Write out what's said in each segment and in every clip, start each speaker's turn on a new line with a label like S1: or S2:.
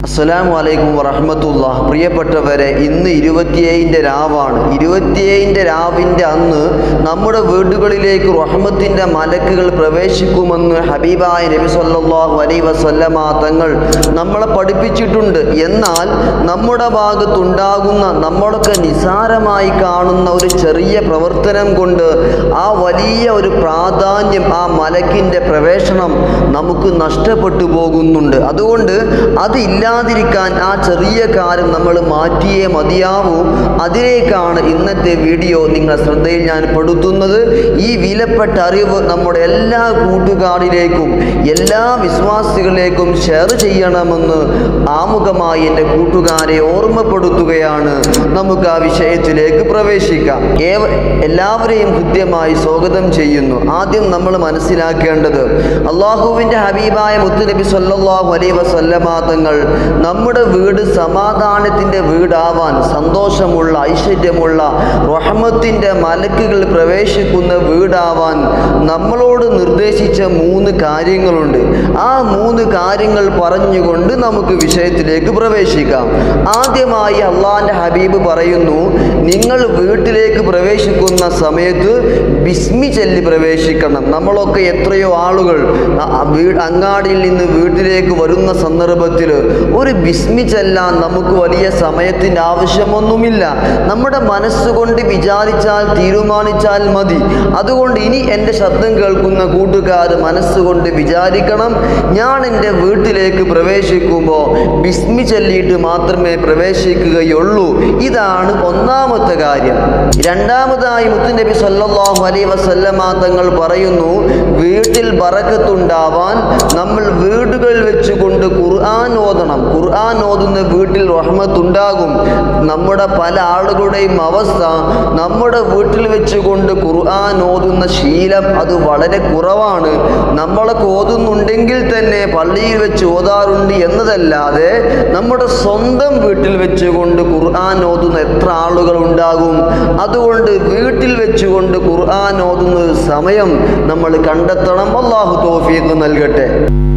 S1: അസ്സലാമു അലൈക്കും വറഹ്മത്തുള്ളാഹി. പ്രിയപ്പെട്ടവരെ, ഇന്ന് 27-ന്റെ രാവാണ്. 27-ന്റെ രാവിൻ്റെ അന്ന് നമ്മുടെ വീടുകളിലേക്ക് റഹ്മത്തിൻ്റെ മലക്കുകൾ പ്രവേശിക്കുമെന്ന് ഹബീബായ നബി സല്ലല്ലാഹു അലൈഹി വസല്ലമ തങ്ങൾ നമ്മളെ പഠിപ്പിച്ചിട്ടുണ്ട്. എന്നാൽ നമ്മുടെ ഭാഗത്തുണ്ടാകുന്ന നമ്മളൊക്കെ നിസാരമായി കാണുന്ന ഒരു ചെറിയ പ്രവർത്തനം കൊണ്ട് ആ വലിയ ഒരു പ്രാധാന്യം, ആ മലക്കിൻ്റെ പ്രവേശനം നമുക്ക് നഷ്ടപ്പെട്ടു പോകുന്നുണ്ട്. അതുകൊണ്ട് അതില്ലാതിരിക്കാൻ ആ ചെറിയ കാര്യം നമ്മൾ മാറ്റിയേ മതിയാവൂ. അതിലേക്കാണ് ഇന്നത്തെ വീഡിയോ നിങ്ങളുടെ ശ്രദ്ധയിൽ ഞാൻ പെടുത്തുന്നത്. ഈ വിലപ്പെട്ട അറിവ് നമ്മുടെ എല്ലാ കൂട്ടുകാരിലേക്കും എല്ലാ വിശ്വാസികളിലേക്കും ഷെയർ ചെയ്യണമെന്ന് ആമുഖമായി എൻ്റെ കൂട്ടുകാരെ ഓർമ്മപ്പെടുത്തുകയാണ്. നമുക്ക് ആ വിഷയത്തിലേക്ക് പ്രവേശിക്കാം. എല്ലാവരെയും ഹൃദ്യമായി സ്വാഗതം ചെയ്യുന്നു. ആദ്യം നമ്മൾ മനസ്സിലാക്കേണ്ടത്, അള്ളാഹുവിൻ്റെ ഹബീബായ മുത്തുനബി സല്ലല്ലാഹു അലൈഹി വസല്ലമ തങ്ങൾ നമ്മുടെ വീട് സമാധാനത്തിൻ്റെ വീടാവാൻ, സന്തോഷമുള്ള ഐശ്വര്യമുള്ള റഹ്മത്തിൻ്റെ മലക്കുകൾ പ്രവേശിക്കുന്ന വീടാവാൻ നമ്മളോട് നിർദ്ദേശിച്ച 3 കാര്യങ്ങളുണ്ട്. ആ 3 കാര്യങ്ങൾ പറഞ്ഞുകൊണ്ട് നമുക്ക് വിഷയത്തിലേക്ക് പ്രവേശിക്കാം. ആദ്യമായി അള്ളാഹിൻ്റെ ഹബീബ് പറയുന്നു, നിങ്ങൾ വീട്ടിലേക്ക് പ്രവേശിക്കുന്ന സമയത്ത് ബിസ്മി ചൊല്ലി പ്രവേശിക്കണം. നമ്മളൊക്കെ എത്രയോ ആളുകൾ അങ്ങാടിയിൽ നിന്ന് വീട്ടിലേക്ക് വരുന്ന സന്ദർഭത്തിൽ ഒരു ബിസ്മി ചൊല്ലാൻ നമുക്ക് വലിയ സമയത്തിൻ്റെ ആവശ്യമൊന്നുമില്ല. നമ്മുടെ മനസ്സുകൊണ്ട് വിചാരിച്ചാൽ, തീരുമാനിച്ചാൽ മതി. അതുകൊണ്ട് ഇനി എൻ്റെ ശബ്ദം കേൾക്കുന്ന കൂട്ടുകാർ മനസ്സുകൊണ്ട് വിചാരിക്കണം, ഞാൻ എൻ്റെ വീട്ടിലേക്ക് പ്രവേശിക്കുമ്പോൾ ബിസ്മി ചൊല്ലിയിട്ട് മാത്രമേ പ്രവേശിക്കുകയുള്ളൂ. ഇതാണ് ഒന്നാമത്തെ കാര്യം. രണ്ടാമതായി മുത്തുനബി സല്ലല്ലാഹു അലൈഹി വസല്ലമ തങ്ങൾ പറയുന്നു, വീട്ടിൽ ബറക്കത്തുണ്ടാവാൻ നമ്മൾ വീടുകളിൽ വെച്ചുകൊണ്ട് ഖുർആൻ ഓതണം. ഖുർആൻ ഓതുന്ന വീട്ടിൽ റഹ്മത്തുണ്ടാകും. നമ്മുടെ പല ആളുകളുടെയും അവസ്ഥ, നമ്മുടെ വീട്ടിൽ വെച്ചുകൊണ്ട് ഖുർആൻ ഓതുന്ന ശീലം അത് വളരെ കുറവാണ്. നമ്മളൊക്കെ ഓതുന്നുണ്ടെങ്കിൽ തന്നെ പള്ളിയിൽ വെച്ച് ഓതാറുണ്ട് എന്നതല്ലാതെ നമ്മുടെ സ്വന്തം വീട്ടിൽ വെച്ചുകൊണ്ട് ഖുർആൻ ഓതുന്ന എത്ര ആളുകൾ ഉണ്ടാകും? അതുകൊണ്ട് വീട്ടിൽ വെച്ചുകൊണ്ട് ഖുർആൻ ഓതുന്ന സമയം നമ്മൾ കണ്ടെത്തണം. അല്ലാഹു തൗഫീഖ് നൽകട്ടെ.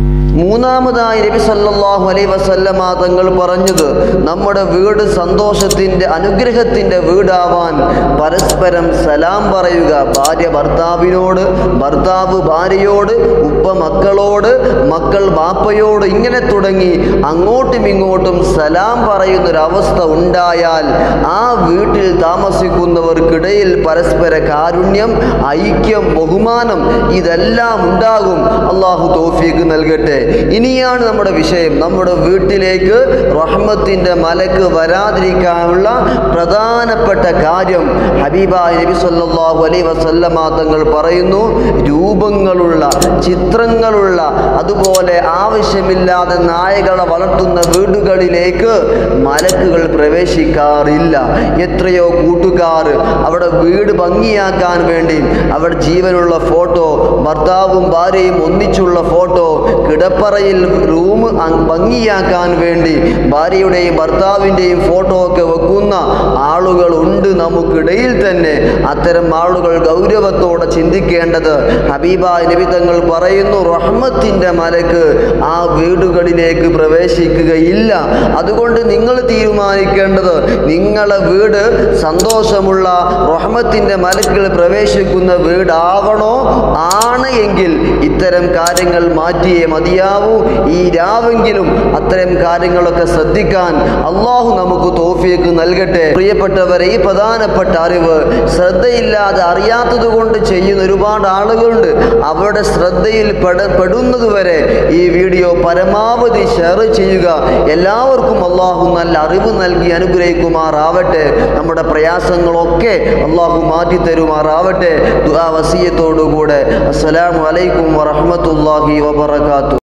S1: മൂന്നാമതായി നബി സല്ലല്ലാഹു അലൈഹി വസല്ലമ തങ്ങൾ പറഞ്ഞത്, നമ്മുടെ വീട് സന്തോഷത്തിൻ്റെ, അനുഗ്രഹത്തിൻ്റെ വീടാവാൻ പരസ്പരം സലാം പറയുക. ഭാര്യ ഭർത്താവിനോട്, ഭർത്താവ് ഭാര്യയോട്, ഉപ്പ മക്കളോട്, മക്കൾ ബാപ്പയോട്, ഇങ്ങനെ തുടങ്ങി അങ്ങോട്ടും ഇങ്ങോട്ടും സലാം പറയുന്നൊരവസ്ഥ ഉണ്ടായാൽ ആ വീട്ടിൽ താമസിക്കുന്നവർക്കിടയിൽ പരസ്പര കാരുണ്യം, ഐക്യം, ബഹുമാനം ഇതെല്ലാം ഉണ്ടാകും. അല്ലാഹു തൗഫീഖ് നൽകട്ടെ. ഇനിയാണ് നമ്മുടെ വിഷയം. നമ്മുടെ വീട്ടിലേക്ക് റഹ്മത്തിൻ്റെ മലക്ക് വരാതിരിക്കാനുള്ള പ്രധാനപ്പെട്ട കാര്യം ഹബീബായ നബി സല്ലല്ലാഹു അലൈഹി വസല്ലമ തങ്ങൾ പറയുന്നു, രൂപങ്ങളുള്ള, ചിത്രങ്ങളുള്ള, അതുപോലെ ആവശ്യമില്ലാതെ നായകളെ വളർത്തുന്ന വീടുകളിലേക്ക് മലക്കുകൾ പ്രവേശിക്കാറില്ല. എത്രയോ കൂട്ടുകാർ അവിടെ വീട് ഭംഗിയാക്കാൻ വേണ്ടി അവിടെ ജീവനുള്ള ഫോട്ടോ, ഭർത്താവും ഭാര്യയും ഒന്നിച്ചുള്ള ഫോട്ടോ, കിടപ്പറയിൽ റൂം ഭംഗിയാക്കാൻ വേണ്ടി ഭാര്യയുടെയും ഭർത്താവിൻ്റെയും ഫോട്ടോ ഒക്കെ വെക്കുന്ന ആളുകളുണ്ട് നമുക്കിടയിൽ തന്നെ. അത്തരം ആളുകൾ ഗൗരവത്തോടെ ചിന്തിക്കേണ്ടത്, ഹബീബായ നബി തങ്ങൾ പറയുന്നു, റഹ്മത്തിൻ്റെ മലക്ക് ആ വീടുകളിലേക്ക് പ്രവേശിക്കുകയില്ല. അതുകൊണ്ട് നിങ്ങൾ തീരുമാനിക്കേണ്ടത്, നിങ്ങളെ വീട് സന്തോഷമുള്ള റഹ്മത്തിൻ്റെ മലക്കുകൾ പ്രവേശിക്കുന്ന വീടാവണോ? ആണ് എങ്കിൽ ഇത്തരം കാര്യങ്ങൾ മാറ്റിയേ മതിയാവൂ. ഈ രാവെങ്കിലും അത്തരം കാര്യങ്ങളൊക്കെ ശ്രദ്ധിക്കാൻ അള്ളാഹു നമുക്ക് തൗഫീഖ് നൽകട്ടെ. പ്രിയപ്പെട്ടവരെ, ഈ പ്രധാനപ്പെട്ട അറിവ് ശ്രദ്ധയില്ലാതെ അറിയാത്തത് കൊണ്ട് ചെയ്യുന്ന ഒരുപാട് ആളുകളുണ്ട്. അവരുടെ ശ്രദ്ധയിൽ പെടുന്നതുവരെ ഈ വീഡിയോ പരമാവധി ഷെയർ ചെയ്യുക. എല്ലാവർക്കും അള്ളാഹു നല്ല അറിവ് നൽകി അനുഗ്രഹിക്കുമാറാവട്ടെ. നമ്മുടെ പ്രയാസങ്ങളൊക്കെ അള്ളാഹു മാറ്റി തരുമാറാവട്ടെ. ദുആ വസിയത്തോടുകൂടെ അസ്സലാമു അലൈക്കും വറഹ്മത്തുള്ളാഹി വബറകാതുഹു.